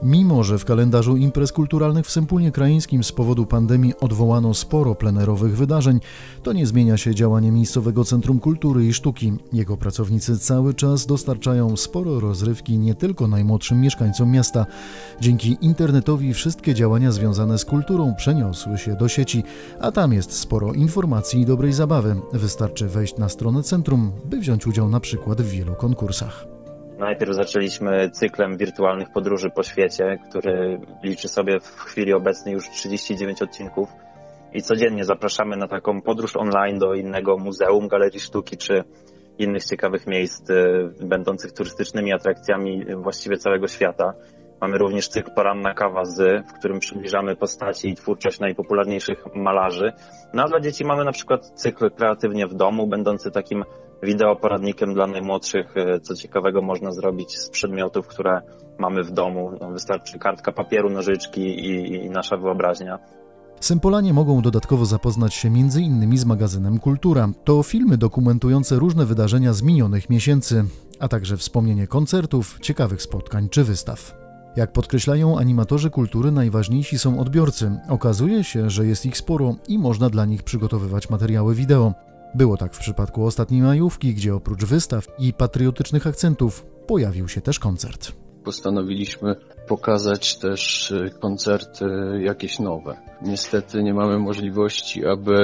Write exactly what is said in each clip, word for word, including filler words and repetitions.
Mimo że w kalendarzu imprez kulturalnych w Sępólnie Krajeńskim z powodu pandemii odwołano sporo plenerowych wydarzeń, to nie zmienia się działanie miejscowego Centrum Kultury i Sztuki. Jego pracownicy cały czas dostarczają sporo rozrywki nie tylko najmłodszym mieszkańcom miasta. Dzięki internetowi wszystkie działania związane z kulturą przeniosły się do sieci, a tam jest sporo informacji i dobrej zabawy. Wystarczy wejść na stronę centrum, by wziąć udział na przykład w wielu konkursach. Najpierw zaczęliśmy cyklem wirtualnych podróży po świecie, który liczy sobie w chwili obecnej już trzydzieści dziewięć odcinków i codziennie zapraszamy na taką podróż online do innego muzeum, galerii sztuki czy innych ciekawych miejsc będących turystycznymi atrakcjami właściwie całego świata. Mamy również cykl Poranna kawa z, w którym przybliżamy postaci i twórczość najpopularniejszych malarzy. No a dla dzieci mamy na przykład cykl Kreatywnie w domu, będący takim wideoporadnikiem dla najmłodszych, co ciekawego można zrobić z przedmiotów, które mamy w domu. No, wystarczy kartka papieru, nożyczki i, i nasza wyobraźnia. Sępolanie mogą dodatkowo zapoznać się między innymi z magazynem Kultura. To filmy dokumentujące różne wydarzenia z minionych miesięcy, a także wspomnienie koncertów, ciekawych spotkań czy wystaw. Jak podkreślają animatorzy kultury, najważniejsi są odbiorcy. Okazuje się, że jest ich sporo i można dla nich przygotowywać materiały wideo. Było tak w przypadku ostatniej majówki, gdzie oprócz wystaw i patriotycznych akcentów pojawił się też koncert. Postanowiliśmy pokazać też koncerty jakieś nowe. Niestety nie mamy możliwości, aby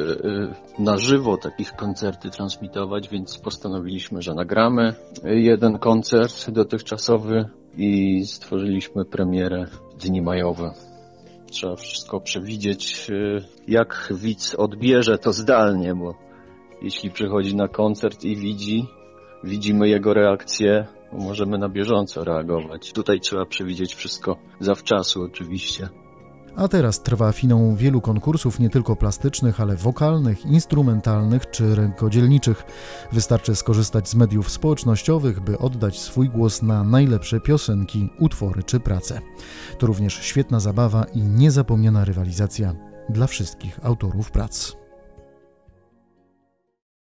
na żywo takich koncerty transmitować, więc postanowiliśmy, że nagramy jeden koncert dotychczasowy i stworzyliśmy premierę w dni majowe. Trzeba wszystko przewidzieć, jak widz odbierze to zdalnie, bo jeśli przychodzi na koncert i widzi, widzimy jego reakcję, możemy na bieżąco reagować. Tutaj trzeba przewidzieć wszystko zawczasu oczywiście. A teraz trwa finał wielu konkursów, nie tylko plastycznych, ale wokalnych, instrumentalnych czy rękodzielniczych. Wystarczy skorzystać z mediów społecznościowych, by oddać swój głos na najlepsze piosenki, utwory czy prace. To również świetna zabawa i niezapomniana rywalizacja dla wszystkich autorów prac.